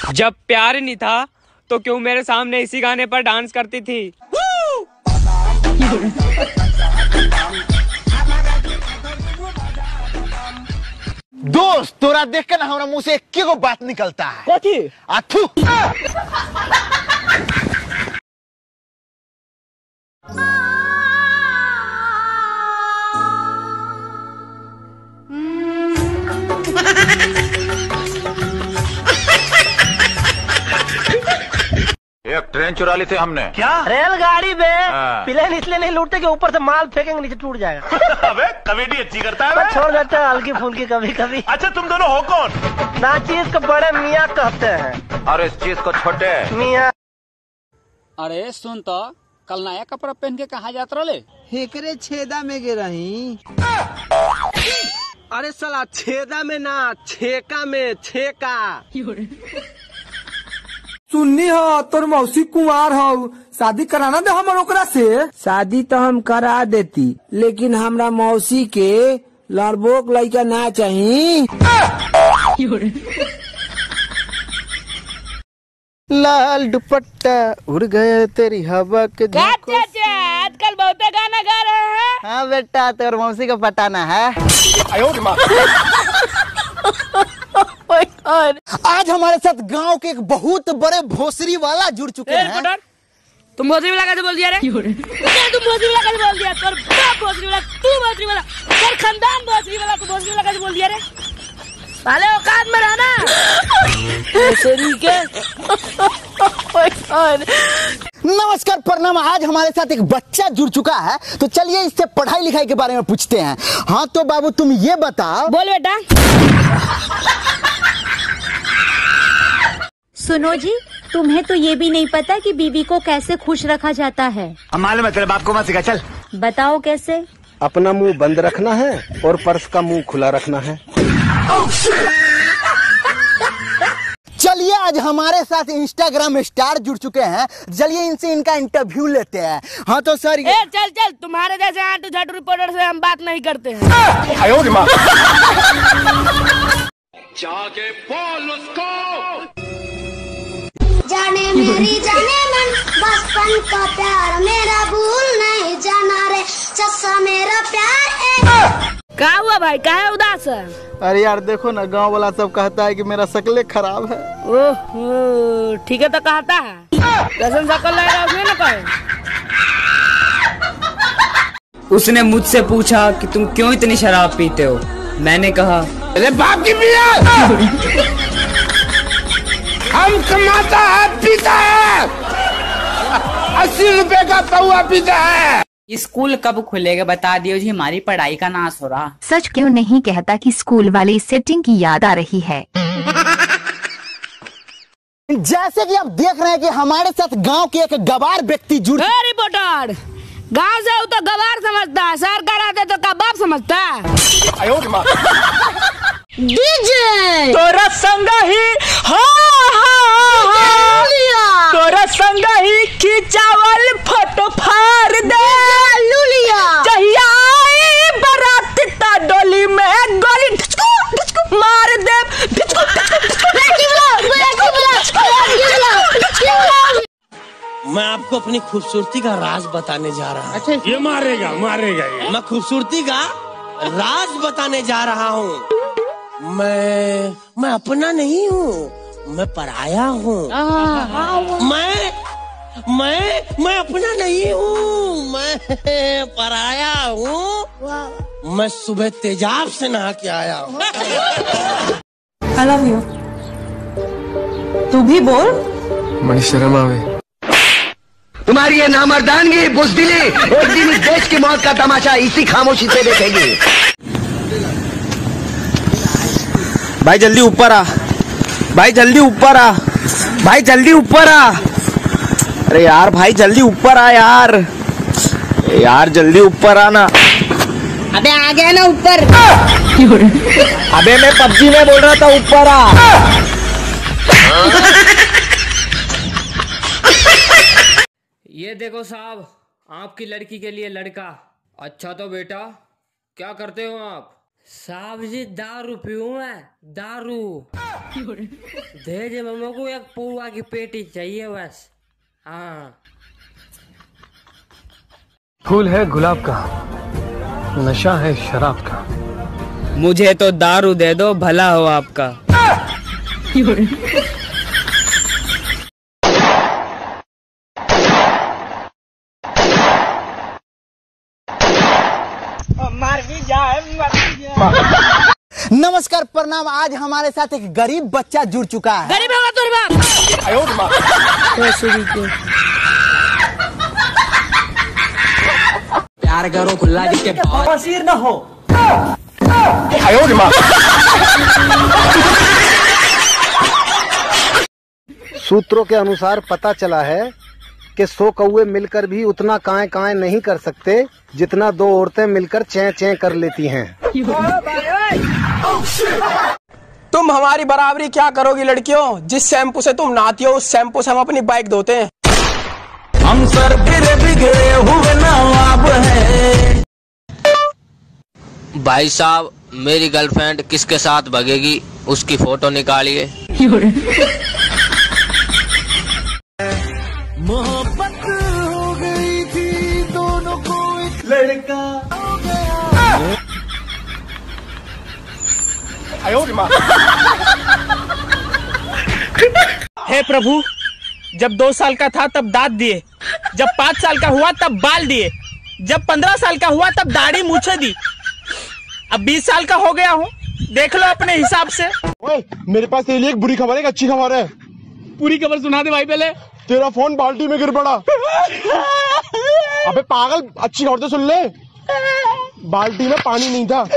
जब प्यार नहीं था तो क्यों मेरे सामने इसी गाने पर डांस करती थी। दोस्त तोरा देख के ना हमारा मुंह से एक को बात निकलता है। कथी? आथू। एक ट्रेन चुरा ली थी हमने। क्या? रेलगाड़ी में प्लेन इसलिए नहीं लूटते कि ऊपर से माल फेंकेंगे नीचे टूट जाएगा। अबे कॉमेडी अच्छी करता है। छोड़ देते हैं हल्की फुल्की कभी कभी। अच्छा तुम दोनों हो कौन? ना चीज को बड़े मियाँ कहते हैं और इस चीज को छोटे मियाँ। अरे सुन तो, कल नया कपड़ा पहन के कहाँ जात रहे? हेकरे छेदा में गे रही। अरे साला छेदा में ना, छेका में, छेका। सुननी हो तोर मौसी कुंवार हो, शादी कराना दे हमर ओकरा से। शादी तो हम करा देती, लेकिन हमरा मौसी के लड़बोक लड़का ना चाहिए। लाल दुपट्टा उड़ गया तेरी हवा के आजकल बहुत गाना गा रहे हैं। हाँ बेटा तोर मौसी को पटाना है। आज हमारे साथ गांव के एक बहुत बड़े भोसरी वाला जुड़ चुके हैं। तुम भोसरी वाला कैसे बोल दिया रे? तुम भोसरी वाला कैसे बोल दिया? तोर बाप भोसरी वाला, तू भोसरी वाला, तोर खानदान भोसरी वाला, तू भोसरी वाला कैसे बोल दिया रे? साले औकात में रहना। भोसरी के। नमस्कार प्रणाम। आज हमारे साथ एक बच्चा जुड़ चुका है, तो चलिए इससे पढ़ाई लिखाई के बारे में पूछते हैं। हाँ तो बाबू तुम ये बताओ। बोल बेटा। सुनो जी, तुम्हें तो ये भी नहीं पता कि बीवी को कैसे खुश रखा जाता है। मालूम है तेरे बाप को मत सिखा। चल बताओ कैसे। अपना मुंह बंद रखना है और पर्स का मुंह खुला रखना है। चलिए आज हमारे साथ इंस्टाग्राम स्टार जुड़ चुके हैं, चलिए इनसे इनका इंटरव्यू लेते हैं। हाँ तो सर चल चल, तुम्हारे जैसे आंटू झाटू रिपोर्टर से हम बात नहीं करते हैं। जाके बोल उसको। जाने मेरी जाने मन बचपन का प्यार मेरा भूल नहीं जाना रे चस्सा मेरा प्यार। क्या हुआ भाई, काहे उदास है? अरे यार देखो ना, गांव वाला सब कहता है कि मेरा शक्लें खराब है। ओह ठीक है तो कहता है, कैसन शक्ल लगेगा उसमें ना कहे। उसने मुझसे पूछा कि तुम क्यों इतनी शराब पीते हो। मैंने कहा अरे बाप की पिया। हम कमाता है पीता है, 80 रुपए का पौआ पीता है। स्कूल कब खुलेगा बता दियो जी, हमारी पढ़ाई का नाश हो रहा। सच क्यों नहीं कहता कि स्कूल वाली सेटिंग की याद आ रही है। जैसे कि आप देख रहे हैं कि हमारे साथ गांव के एक गवार व्यक्ति जुड़। रिपोर्टर, गांव से तो गवार समझता है, शहर का रहते तो कबाब समझता है। डीजे तोरा संग ही तोरा संग ही खिंचावल फोटो फाड़ दे चाहिए बारात ता डोली में गोली मार दे। मैं आपको अपनी खूबसूरती का राज बताने जा रहा हूँ। अच्छा ये मारेगा ये। मैं खूबसूरती का राज बताने जा रहा हूँ। मैं अपना नहीं हूँ, मैं पराया हूँ। मैं अपना नहीं हूँ, मैं पराया हूँ। मैं सुबह तेजाब से नहा के आया हूँ। I love you। तू भी बोल। मैं शर्म आवे। तुम्हारी ये नामर्दानगी बुज़दिली एक दिन इस देश की मौत का तमाशा इसी खामोशी से देखेगी। भाई जल्दी ऊपर आ, भाई जल्दी ऊपर आ, भाई जल्दी ऊपर आ। अरे यार भाई जल्दी ऊपर आ यार, यार जल्दी ऊपर आना। अबे आ गया ना ऊपर। अबे मैं पबजी में बोल रहा था ऊपर आ। ये देखो साहब, आपकी लड़की के लिए लड़का। अच्छा तो बेटा क्या करते हो आप? साहब जी दारू पीऊं मैं, दारू। दे दे मम्मा को एक पुआ की पेटी चाहिए बस। हाँ। फूल है गुलाब का, नशा है शराब का। मुझे तो दारू दे दो, भला हो आपका। नमस्कार प्रणाम। आज हमारे साथ एक गरीब बच्चा जुड़ चुका है। गरीब होगा तो प्यार करो खुला जिसके बसीर न हो। सूत्रों के अनुसार पता चला है कि 100 कौवे मिलकर भी उतना काएं काएं नहीं कर सकते जितना 2 औरतें मिलकर चैं चैं कर लेती हैं। तुम हमारी बराबरी क्या करोगी लड़कियों? जिस शैम्पू से तुम नहाती हो उस शैम्पू से हम अपनी बाइक धोते हैं। हम सर बिगड़े हुए नवाब हैं। भाई साहब, मेरी गर्लफ्रेंड किसके साथ भगेगी उसकी फोटो निकालिए। मोहब्बत हो गई थी दोनों को, एक लड़का हो गया। हे प्रभु, जब 2 साल का था तब दांत दिए, जब 5 साल का हुआ तब बाल दिए, जब 15 साल का हुआ तब दाढ़ी मूछे दी, अब 20 साल का हो गया हूँ, देख लो अपने हिसाब से। ओए, मेरे पास तेरे लिए एक बुरी खबर है, एक अच्छी खबर है। पूरी खबर सुना दे भाई पहले। तेरा फोन बाल्टी में गिर पड़ा। अबे पागल, अच्छी खबर तो सुन ले। बाल्टी में पानी नहीं था।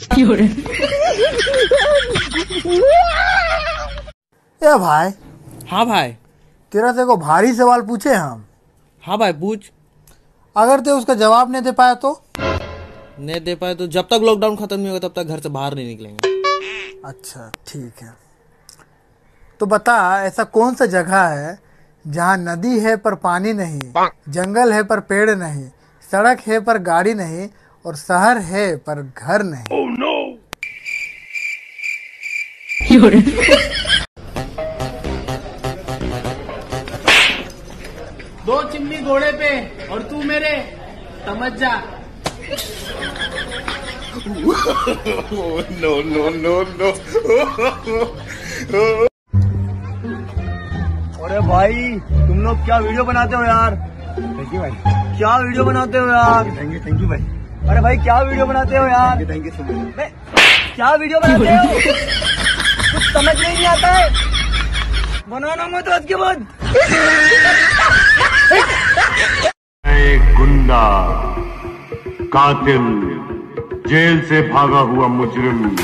ए भाई। हाँ भाई। तेरा से को भारी सवाल पूछे हम। हाँ भाई पूछ। अगर ते उसका जवाब नहीं दे पाया तो? नहीं दे पाए तो जब तक लॉकडाउन खत्म नहीं होगा तब तक घर से बाहर नहीं निकलेंगे। अच्छा ठीक है, तो बता ऐसा कौन सा जगह है जहाँ नदी है पर पानी नहीं, जंगल है पर पेड़ नहीं, सड़क है पर गाड़ी नहीं और शहर है पर घर नहीं। Oh, no! दो चिमनी घोड़े पे और तू मेरे, समझ जा। No, no, no, no. अरे भाई तुम लोग क्या वीडियो बनाते हो यार? थैंक यू भाई। क्या वीडियो बनाते हो यार? थैंक यू भाई। अरे भाई क्या वीडियो बनाते हो यार? Thank you so much. क्या वीडियो बनाते हो? कुछ समझ नहीं आता है, बनाना मत आज के बाद। एक गुंडा, कातिल, जेल से भागा हुआ मुजरिम।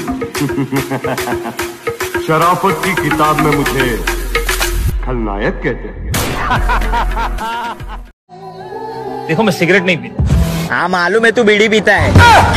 शराफत की किताब में मुझे खलनायक कहते हैं। देखो मैं सिगरेट नहीं पीता। हाँ मालूम है, तू बीड़ी पीता है।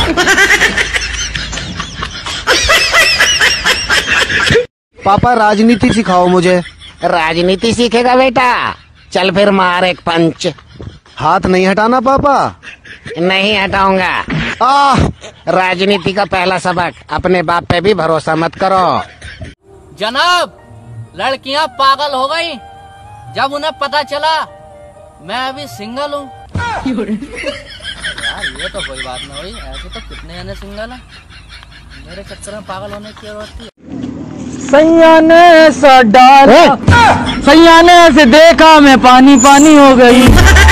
पापा राजनीति सिखाओ मुझे। राजनीति सीखेगा बेटा? चल फिर मार एक पंच। हाथ नहीं हटाना पापा। नहीं हटाऊंगा। राजनीति का पहला सबक, अपने बाप पे भी भरोसा मत करो। जनाब, लड़कियां पागल हो गई जब उन्हें पता चला मैं अभी सिंगल हूँ। यार ये तो कोई बात नहीं हुई, ऐसे तो कितने जने सिंगल हैं। मेरे चक्कर में पागल होने की जरूरत थी। सैयाने सा डाला, सैयाने से देखा मैं पानी पानी हो गई।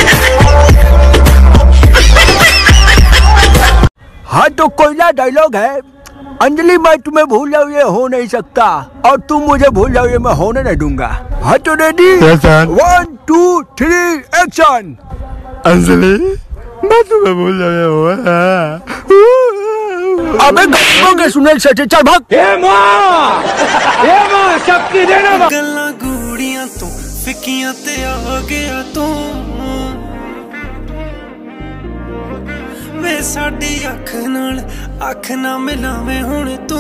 हाँ तो कोयला डायलॉग है। अंजलि मैं तुम्हें भूल जाऊँ ये हो नहीं सकता, और तुम मुझे भूल जाओ ये मैं होने नहीं दूंगा। हाँ तो रेडी? 1 2 3 एक्शन। अंजलि मैं तुम्हें भूल जाऊँ। अबे गरीबों के सुने सचे, चल भाग। शक्ति देना। गल्ला गूड़ियां तो फिकियां ते आ गया तू, वे साडी अख ना मिलावे हुण तू।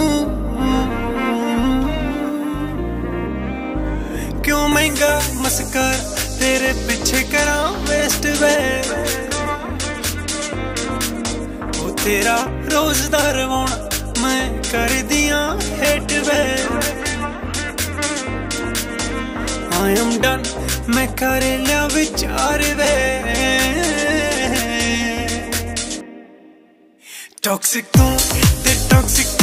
क्यों महंगा मस्कर तेरे पीछे करा वेस्ट वे, वो तेरा रोज दा रवाना मैं कर दिया हेट वे आई एम डन मैं कर लिया विचार वे टॉक्सिक तू ते टॉक्सिक